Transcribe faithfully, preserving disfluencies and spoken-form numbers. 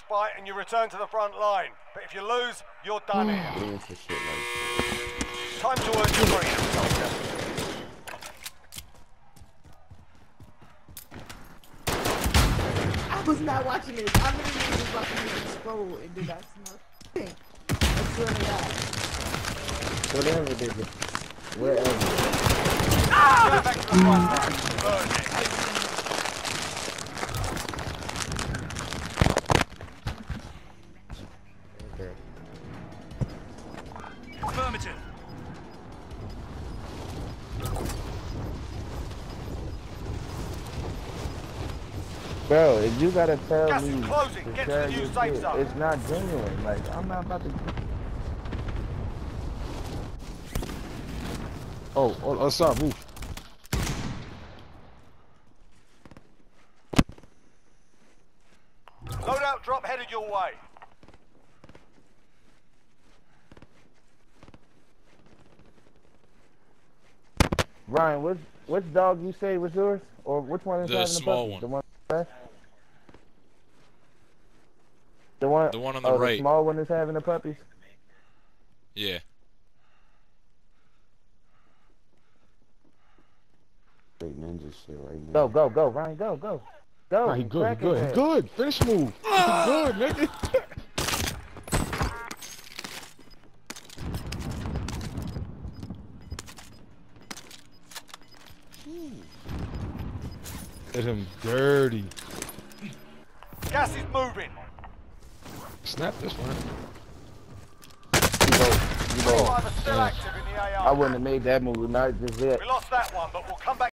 fight and you return to the front line. But if you lose, you're done here. Into shit like Time to earn your freedom, soldier. I was not watching this. I literally was watching this scroll and did not smoke. I swear to God. whatever they do. Wherever. Ah! Go back to the front line. Burn it. Okay. Affirmative. Bro, if you gotta tell Gas me is closing. to Get to share the new your safe shit, zone. it's not genuine. Like, I'm not about to. Oh, oh, oh, stop, move. Loadout drop headed your way. Ryan, which which dog you say was yours, or which one is The having small the one. The one. Left? The one. The one on the oh, right. The small one is having the puppies. Yeah. Straight ninja shit right now. Go, go, go, Ryan, go, go, go. Nah, he You good, he cracking good, he that. good. Finish move. He good, nigga. Get him dirty. Gas is moving. Snap this one. You both, you both. Five are still active in the A I R. wouldn't have made that move, not just yet. We lost that one, but we'll come back.